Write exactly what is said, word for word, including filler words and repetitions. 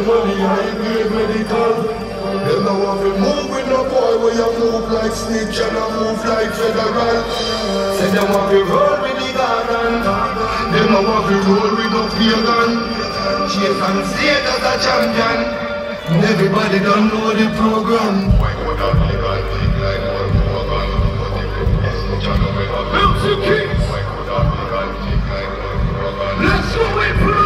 money, high grade medical. Them now want to move with no boy where you move like snitch and I move like federal. Say them want to roll with the garden. Them now want to roll with no pagan. Chase and state as a champion. Everybody don't know the program. Why would I be that thing like one program? But if it is such a number of music, why could I be that thing like one program? Let's go with